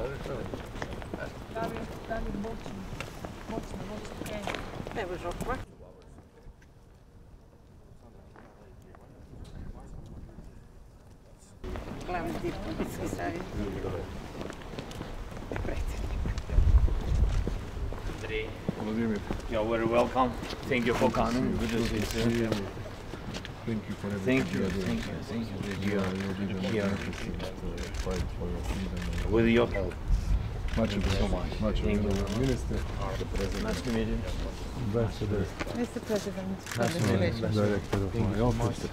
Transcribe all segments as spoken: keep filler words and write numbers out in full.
Dali, dali bočno, bočno, bočno, okej. Ne bo žopla. Glavni diplomatski savjet. Andrei, Vladimir, you're very welcome. Thank you for coming. Good to see you. thank you for everything Thank you, you are doing. thank you, thank you that you You are are your leader here to fight for your freedom. with your help. Much so much. Much Thank you. Minister, the Nice President, to meet you. Ambassador, Mister President, Director of my office.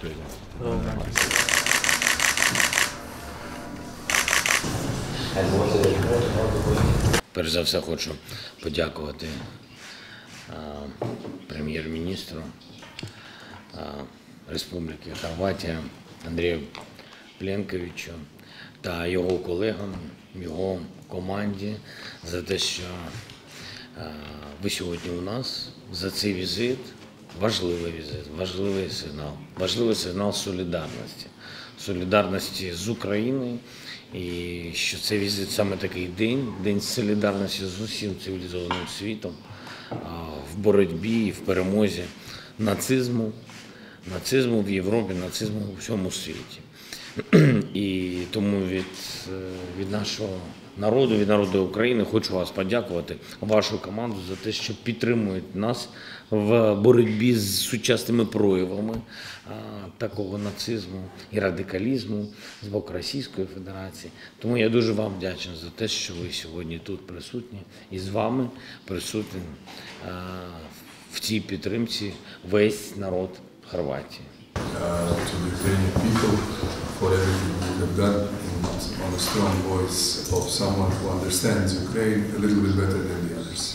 Перш за все хочу подякувати а, прем'єр-міністру а, Республіки Хорватія Андрію Пленковичу та його колегам, його команді за те, що а, ви сьогодні у нас, за цей візит. Важливий візит, важливий сигнал, важливий сигнал солідарності, солідарності з Україною, і що цей візит саме такий день, день солідарності з усім цивілізованим світом в боротьбі і в перемозі нацизму, нацизму в Європі, нацизму у всьому світі. І тому від, від нашого народу, від народу України хочу вас подякувати, вашу команду, за те, що підтримують нас в боротьбі з сучасними проявами а, такого нацизму і радикалізму з боку Російської Федерації. Тому я дуже вам вдячний за те, що ви сьогодні тут присутні і з вами присутні а, в цій підтримці весь народ Хорватії. Uh, to the Ukrainian people for everything you have done in, on a strong voice of someone who understands Ukraine a little bit better than the others.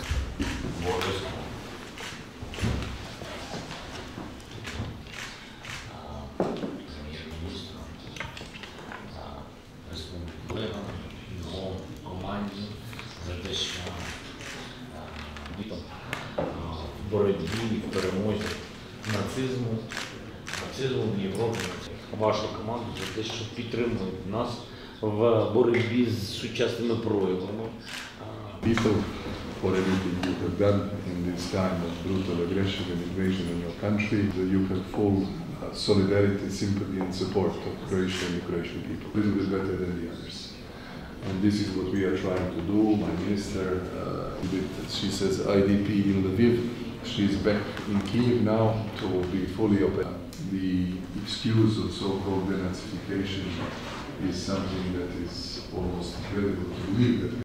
Його команді за те, що в боротьбі, в перемозі нацизму, нацизму в Європі, вашу команду за те, що підтримують нас в боротьбі з сучасними проявами. People for everything you have done in this time of brutal aggression and invasion in your country. You have full uh, solidarity, sympathy and support of Croatian and Croatian people, a little bit better than the others. And this is what we are trying to do. My minister, uh, did, she says I D P in Lviv. She's back in Kyiv now to be fully open. The excuse of so-called denazification is something that is almost incredible to believe that